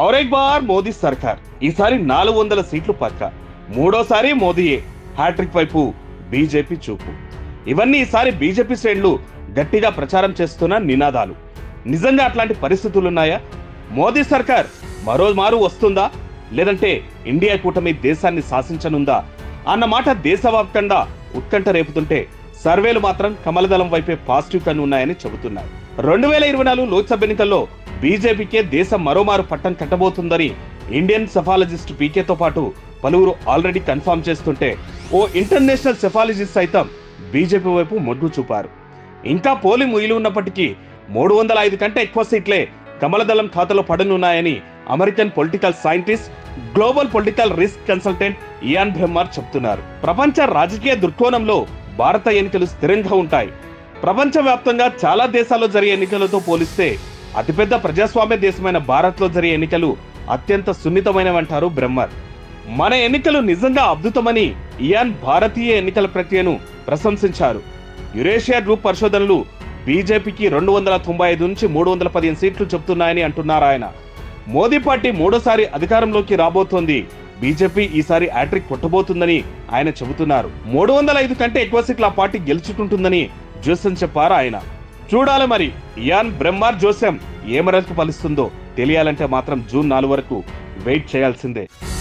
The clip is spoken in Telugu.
और एक बार మోదీ సర్కార్ ఈసారి 400 సీట్లు పక్క మూడోసారి మోదీయే హ్యాట్రిక్ వైపు బీజేపీ చూపు. ఇవన్నీ ఈసారి బీజేపీ శ్రేణులు గట్టిగా ప్రచారం చేస్తున్న నినాదాలు. నిజంగా అట్లాంటి పరిస్థితులున్నాయా? మోదీ సర్కార్ మరోమారు వస్తుందా, లేదంటే ఇండియా కూటమి దేశాన్ని శాసించనుందా అన్న మాట దేశవ్యాప్తంగా ఉత్కంఠ రేపుతుంటే సర్వేలు మాత్రం కమలదళం వైపే పాజిటివ్ కన్ను ఉన్నాయని చెబుతున్నారు. 2024 లోక్సభ ఎన్నికల్లో బీజేపీకే దేశం మరోమారు పట్టం కట్టబోతుందని ఇండియన్ సెఫాలజిస్ట్ పీకేతో పాటు పలువురు ఆల్రెడీ కన్ఫర్మ్ చేస్తుంటే ఓ ఇంటర్నేషనల్ సెఫాలజిస్ట్ సైతం బీజేపీ వైపు మొగ్గు చూపారు. ఇంకా పోలింగ్ మిగిలి ఉన్నప్పటికీ 305 కంటే ఎక్కువ సీట్లే కమలదళం ఖాతాలో పడనున్నాయని American political scientist, global political risk consultant Ian Bremmer చెప్తున్నారు. ప్రపంచ రాజకీయ దృక్కోణంలో భారత ఎన్నికలు స్థిరంగా ఉంటాయి. ప్రపంచవ్యాప్తంగా చాలా దేశాల్లో జరిగే ఎన్నికలతో పోలిస్తే అతిపెద్ద ప్రజాస్వామ్య దేశమైన భారత్ లో జరిగే ఎన్నికలు అత్యంత సున్నితమైనవంటారు బ్రెమ్మర్. మన ఎన్నికలు నిజంగా అద్భుతమని ఇయాన్ భారతీయ ఎన్నికల ప్రక్రియను ప్రశంసించారు. యురేషియా గ్రూప్ పరిశోధనలు బీజేపీకి 295 నుంచి 315 సీట్లు చెబుతున్నాయని అంటున్నారు ఆయన. మోదీ పార్టీ మూడోసారి అధికారంలోకి రాబోతోంది. బీజేపీ ఈసారి హ్యాట్రిక్ కొట్టబోతుందని ఆయన చెబుతున్నారు. 305 కంటే ఎక్కువ సీట్లు ఆ పార్టీ గెలుచుకుంటుందని జోసెం చెప్పారు ఆయన. చూడాలి మరి ఇయాన్ బ్రెమ్మర్ జోసెం ఏ మేరకు ఫలిస్తుందో. తెలియాలంటే మాత్రం జూన్ 4 వరకు వెయిట్ చేయాల్సిందే.